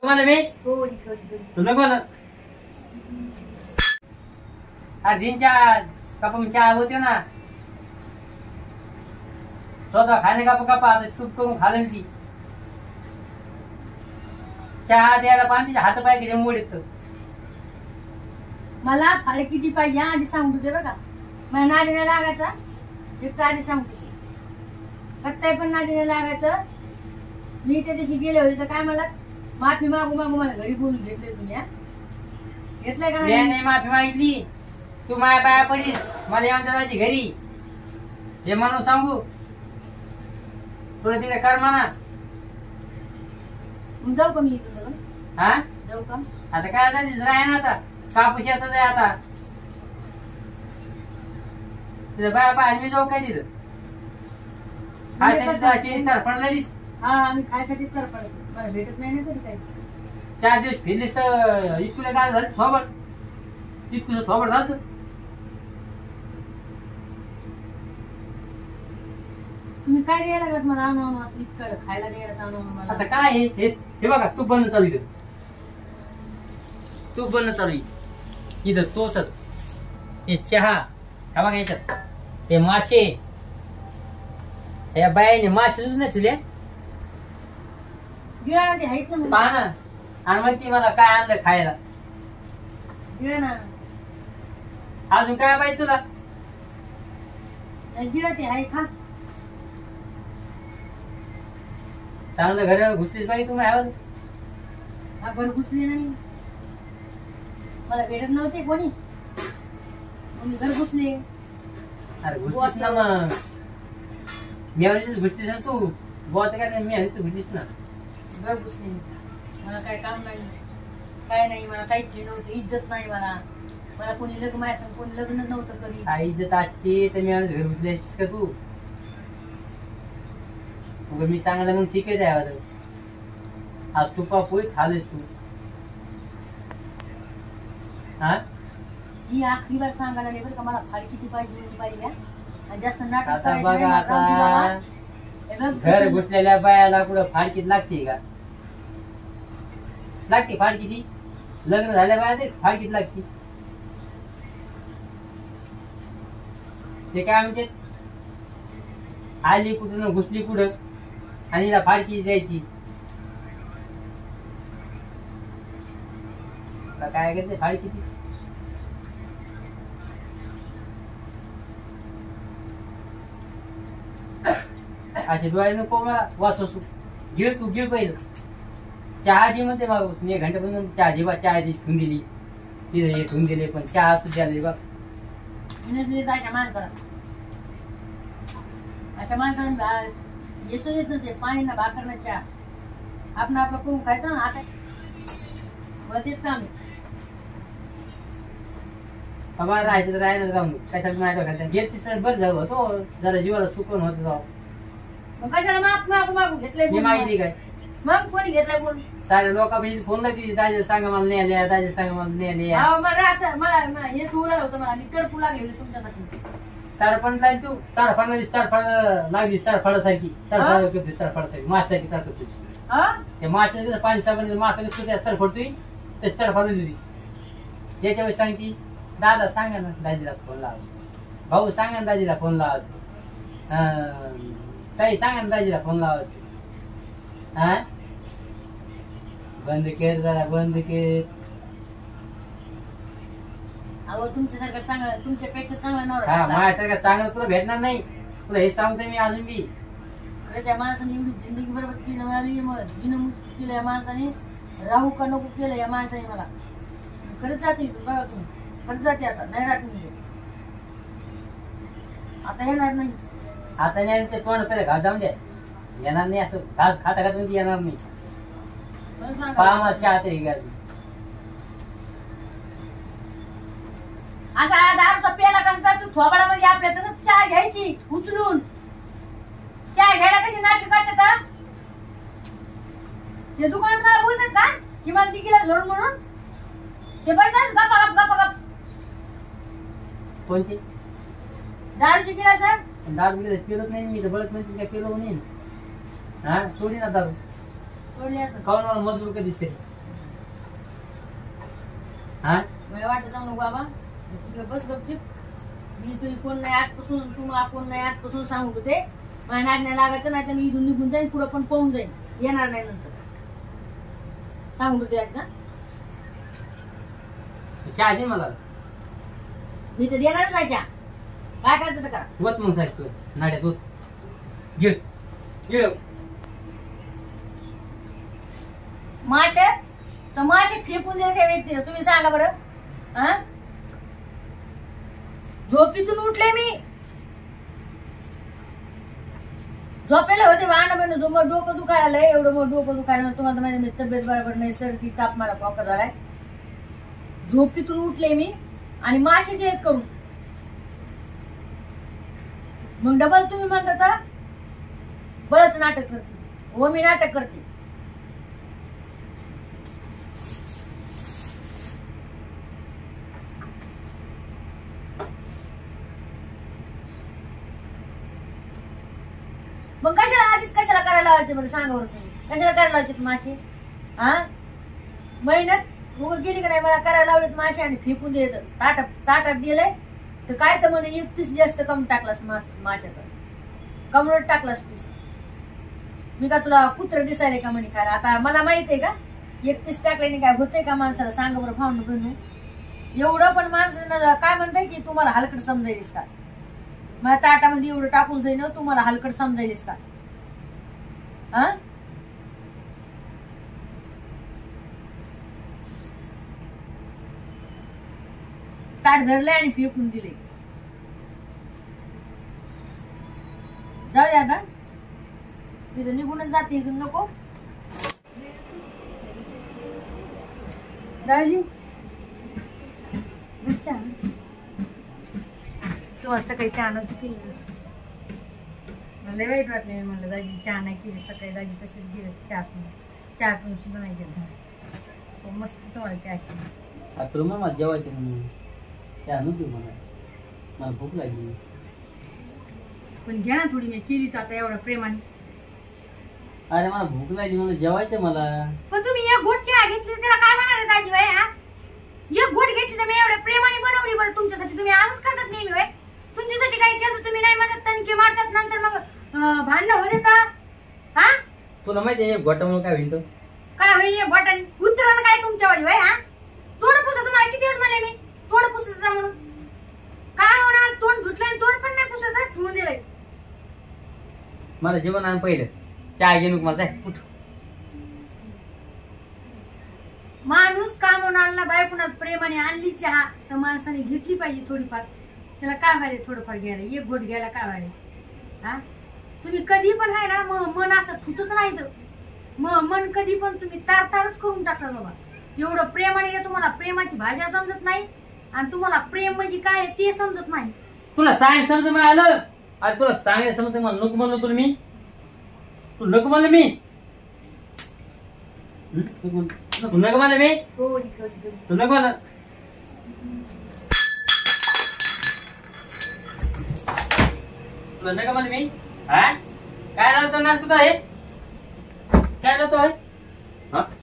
तुम्हाला मी तुम्ही कोण दिनच्या कप चहा होते ना स्वतः खाणे काप कापा आता तूप करून खाल्लं ती चहा द्यायला पाणी हात पाय घेऊन मोडीत मला फाळे किती पाहिजे आधी सांगू दे बघा मला नाडीने लागायचा एक आधी सांगते कट्टाय पण नाडीने लागायचं मी त्या दिवशी गेले होते तर काय मला माफी मागू मागू मला घरी बोलून घेतले तुम्ही घेतलंय का नाही माफी मागितली तू माझ्या पाया पडीस मला येऊन जायची घरी हे म्हणून सांगू तुला तिकडे कर म्हणा जाऊ का मी तुझं हा जाऊ का आता काय राह ना आता कापूस येतच आहे आता तुझ्या बाया पाय मी जाऊ काय तिथं खायसाठी तरफडलेलीस हा आम्ही खायसाठी तरफड मला भेटत नाही ना कधी काही 4 दिवस फिरलीस तर इतकुले काय झालं थोबड इतकुलं थोबड झालं तुम्ही काय द्यायला लागत मला आणून असं इतकं खायला द्यायला आणून मला आता काय हे बघा तू बनणं चालू इथं तू बनणं चालू इथं तोच हे चहा हा बघा याच्यात हे मासे या बायाने मासे नाही तुले गिळामध्ये आहेत ना पहा ना आणि मग ती मला काय आणलं खायला गिळा ना अजून काय पाहिजे तुला गिळा ते आहे खा चांगलं घर घुसलीच पाहिजे तुम्हाला हा घर घुसली नाही मला भेटत नव्हते कोणी घर घुसले अरे घुसलीस ना मग मेवणीचीच घुसलीस ना तू गोवाचं काय नाही मेवणीच घुसलीस ना घर घुसले मला काय काम नाही काय नाही मला काहीच नव्हतं इज्जत नाही मला मला कोणी लग्न माझ्या कोणी लग्न नव्हतं करी काय इज्जत असते तर मेवणीच घर घुसलीस का तू मी चांगला मग ठीक आहे द्यावा आज तू पोळी खाल्लीस तू हा ही आखरी बार सांगायला नाही बरं का मला फार किती पाहिजे आणि जास्त नाटक आता करायचं बघा नाही. आता हे बघ, घर घुसलेल्या बायाला कुठं फाडकीत लागते का लागते फाडकीती लग्न झाल्या बाया ते फाडकीत लागते ते काय म्हणते आली कुठून घुसली कुठं आणि हिला फाडकी द्यायची काय करते फाडकीती असे डोळे नको मला वास असू गिळ तू गिळ पहिलं चहा दे म्हणते मग 1 घंट्यापासून चहा दे बा चहा दे ठेवून दिली तिथे हे ठेवून दिले पण चहा असू द्याले बा जायच्या माणसाला अशा माणसाला येसून येत नसते पाणी ना भाकर ना चहा आपण आपलं करून खायचं ना आता मला तेच काम आहे बाबा राहायचं तर राहायला जाऊन कशाला माहिती घालतात गेलतीस तर बरं झालं होतो जरा जीवाला सुकून होतं जाऊ मग कशाला मागू घेतलंय मी माहिती काय मग कोणी घेतलंय बोल साऱ्या लोकांपाशी फोन लागते दाजे सांगा मला नाही आल्या दाजे सांगा मला नाही आल्या मला हे सुरू होतं मला मी तडपू लागले तुमच्यासाठी ताडपण लागली तू ताडफाड लागली ताडफाडासारखी ताडफाडासारखी माशासारखी ताडफड तुझी त्या माशाचं पाणी साबण मासा तडफडतोय तशी तडफाड दिली याच्या वेळेस सांगती दादा सांगा ना दाजीला फोन लावा भाऊ सांगा ना दाजीला फोन लावा ताई सांगा ना दाजीला फोन लावायचं हा बंद कर जरा बंद कर अहो तुमच्यासारखं चांगलं तुमच्यापेक्षा चांगला हा नवरा माझ्यासारखं चांगलं तुला भेटणार नाही तुला हे सांगतो मी अजून बी त्या माणसाने एवढी जिंदगी बरोबर केली मिळाली मग दिनमुक्त केलं या माणसाने राहू का नको केलं या माणसाने मला खरंच जाते बघा तुम्ही खरंच जाते आता नाही राहत मी आता येणार नाही आता नाही ते तोंड पहिले घास जाऊन द्या येणार नाही असं घास खाता खाता म्हणजे येणार नाही मला सांगा. पाहा चहा तरी घ्या असा दारूचा प्याला कसा तू थोबाडामध्ये आपल्या तर चहा घ्यायची उचलून चहा घ्यायला कशी नाटक करतात ते दुकानात मला बोलतात का की मला ती गिलास भरून म्हणून ते बरं गप्पा गप गप्पा गप कोणते दारूची गिलास दारू गिलास पिरत नाही मी तर बळत म्हणते काय पिलो नाही हा सोडी ना दारू सोडली असं खाऊन मला मजबूर कधी दिसते हा मला वाटत जाऊ नको बाबा तिकडे बस गपचिप. मी तुझी कोण नाही आजपासून तू मला कोण नाही आजपासून सांगू ते माझ्या नाडण्या लागायचं नाही तर मी इथून निघून जाईन पुढं पण पाहून जाईन येणार नाही नंतर सांगू ते एकदा. चहा दे मला. मी तर देणारच नाही चहा. काय करायचं तर करा. वत मग साहेब तू नाड्यात वत गिळ गिळ. मासे तर मासे फेकून दिले त्या व्यक्तीने तुम्ही सांगा बरं. हा झोपीतून उठले मी झोपेला होते वाहन बन मग डोकं दुखायला एवढं मग डोकं दुखायला तुम्हाला माझी तब्येत बरोबर नाही सर्दी ताप मला खोका झालाय. झोपीतून उठले मी आणि मासे जे आहेत करून मग डबल तुम्ही म्हणता का बरंच नाटक करते. हो मी नाटक करते. मग कशाला आधीच कशाला करायला लावायचे बरं सांगा बरं तुम्ही. कशाला करायला लावायचे मासे. हा महिन्यात उग गेली का नाही मला करायला लावलेत मासे आणि फेकून दिले तर ताटात दिले तर काय तर म्हणे एक पीस जास्त कम टाकलास माशाचा कमळत टाकलास पीस. मी का तुला कुत्र दिसायले का म्हणे खायला. आता मला माहित आहे का एक पीस टाकल्याने काय होतंय का माणसाला सांगा बरं भावनं बनू. एवढं पण माणसानं काय म्हणताय की तुम्हाला हलकट समजायलीस का. माझ्या ताटामध्ये एवढं टाकून जाईन तुम्हाला हलकट समजायलीस का. हा ताट धरले आणि फेकून दिले. जाऊ दे आता मी तर निघूनच जाते इथून. नको दादाजी तुम्हाला सकाळी चहा नव्हती केली. मला वाईट वाटले. म्हणलं दाजी चहा नाही केली सकाळी. दाजी तसेच गेले चहा पिऊन सुद्धा नाही घेत. मस्त तुम्हाला चहा केली. आता मग जेवायचं म्हणून चहा नको मला भूक लागली. पण घ्या ना थोडी. मी केलीच आता एवढ्या प्रेमाने. अरे मला भूक लागली मला जेवायचं मला. पण तुम्ही एक घोट चहा घेतली त्याला काय म्हणाले दाजी बाई. हा एक घोट घेतली तर मी एवढ्या प्रेमाने बनवली बरं तुमच्यासाठी. तुम्ही आजच करतात नेहमी बाई. तुमच्यासाठी काय केलं तुम्ही नाही म्हणत तणके मारतात नंतर मग भांडणं होत येतात. हा तुला माहिती आहे घोटामुळे काय होईल. काय होईल या घोटाने उतरण काय तुमच्या वाली बाई. हा तोंड पुसत तुम्हाला किती वेळेस म्हणले मी तोंड पुसत जा म्हणून. काय होणार तोंड धुतलंय तोंड पण नाही पुसत ठेवून दिलंय. मला जेवण आण पहिलं चहा घे नको मला उठ. माणूस काम होणार बायकोना प्रेमाने आणली चहा तर माणसाने घेतली पाहिजे थोडीफार. त्याला काय व्हायला थोडंफार घ्यायला एक घोट घ्यायला काय व्हायला. हा तुम्ही कधी पण आहे ना मन असं फुटच नाही तर मन कधी पण तुम्ही तारतारच करून टाकता बाबा. एवढं प्रेमाने तुम्हाला प्रेमाची भाषा समजत नाही आणि तुम्हाला प्रेम म्हणजे काय ते समजत नाही. तुला सांग समज आलं. अरे तुला सांगायला समजत मला नको म्हणलो तुला मी. तू नको म्हणलं मी. तू नको म्हणलं मी. तू नको म्हणलं. तुला नको म्हणलं मी. हा काय लावतो नाटक आहे काय लावतो आहे.